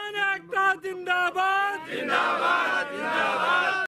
किसान एकता जिंदाबाद जिंदाबाद जिंदाबाद।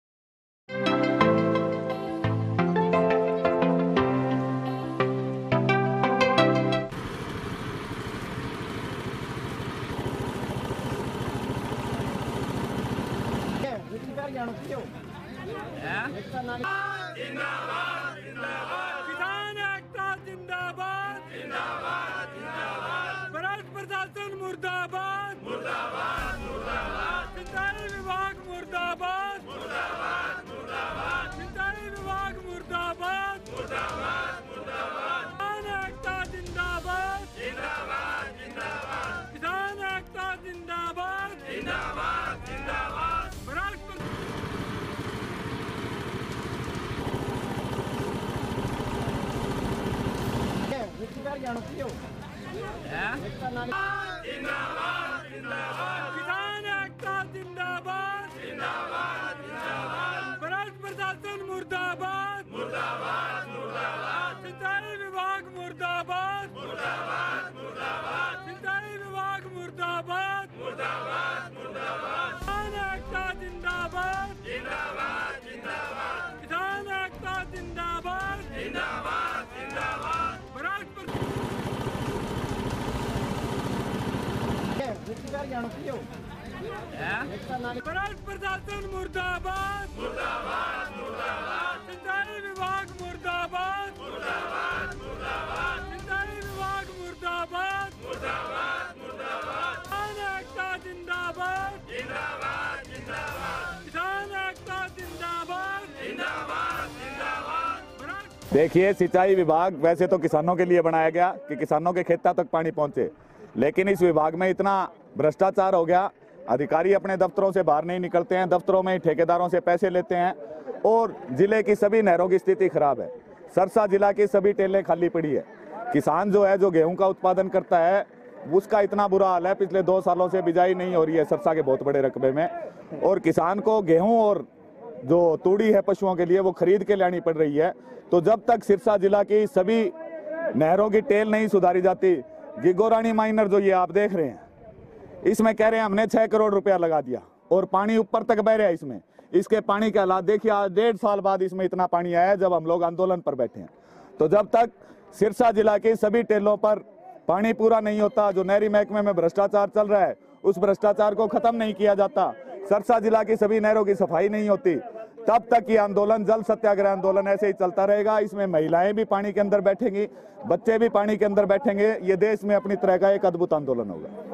जिंदाबाद जिंदाबाद किसान एकता जिंदाबाद जिंदाबाद जिंदाबाद। भ्रष्ट प्रशासन मुर्दाबाद मुर्दाबाद मुर्दाबाद। सिंचाई विभाग मुर्दाबाद मुर्दाबाद मुर्दाबाद। सिंचाई विभाग मुर्दाबाद मुर्दाबाद मुर्दाबाद। किसान एकता जिंदाबाद जिंदाबाद जिंदाबाद। किसान एकता जिंदाबाद जिंदाबाद जिंदाबाद। भ्रष्ट जिंदाबाद जिंदाबाद किसान एकता जिंदाबाद जिंदाबाद जिंदाबाद। भ्रष्ट प्रशासन मुर्दाबाद मुर्दाबाद मुर्दाबाद। सिंचाई विभाग मुर्दाबाद मुर्दाबाद मुर्दाबाद। सिंचाई विभाग मुर्दाबाद मुर्दाबाद मुर्दाबाद। किसान एकता जिंदाबाद जिंदाबाद जिंदाबाद। किसान एकता जिंदाबाद जिंदाबाद जिंदाबाद। भ्रष्ट प्रशासन मुर्दाबाद मुर्दाबाद मुर्दाबाद। सिंचाई विभाग मुर्दाबाद मुर्दाबाद मुर्दाबाद। सिंचाई विभाग मुर्दाबाद मुर्दाबाद मुर्दाबाद। किसान एकता जिंदाबाद जिंदाबाद जिंदाबाद। किसान एकता जिंदाबाद जिंदाबाद जिंदाबाद। देखिए, सिंचाई विभाग वैसे तो किसानों के लिए बनाया गया कि किसानों के खेतों तक पानी पहुंचे, लेकिन इस विभाग में इतना भ्रष्टाचार हो गया। अधिकारी अपने दफ्तरों से बाहर नहीं निकलते हैं, दफ्तरों में ही ठेकेदारों से पैसे लेते हैं और जिले की सभी नहरों की स्थिति खराब है। सरसा जिला की सभी टेलें खाली पड़ी है। किसान जो है, जो गेहूं का उत्पादन करता है, उसका इतना बुरा हाल है, पिछले 2 सालों से बिजाई नहीं हो रही है सरसा के बहुत बड़े रकबे में। और किसान को गेहूँ और जो तूड़ी है पशुओं के लिए, वो खरीद के लानी पड़ रही है। तो जब तक सिरसा जिला की सभी नहरों की टेल नहीं सुधारी जाती, गिगोरानी माइनर जो ये आप देख रहे हैं, इसमें कह रहे हैं हमने 6 करोड़ रुपया लगा दिया और पानी ऊपर तक बह रहा है इसमें। इसके पानी के हालात देखिए, आज 1.5 साल बाद इसमें इतना पानी आया है जब हम लोग आंदोलन पर बैठे हैं। तो जब तक सिरसा जिला की सभी टेलों पर पानी पूरा नहीं होता, जो नहरी महकमे में भ्रष्टाचार चल रहा है, उस भ्रष्टाचार को खत्म नहीं किया जाता, सरसा जिला की सभी नहरों की सफाई नहीं होती, तब तक ये आंदोलन, जल सत्याग्रह आंदोलन ऐसे ही चलता रहेगा। इसमें महिलाएं भी पानी के अंदर बैठेंगी, बच्चे भी पानी के अंदर बैठेंगे। ये देश में अपनी तरह का एक अद्भुत आंदोलन होगा।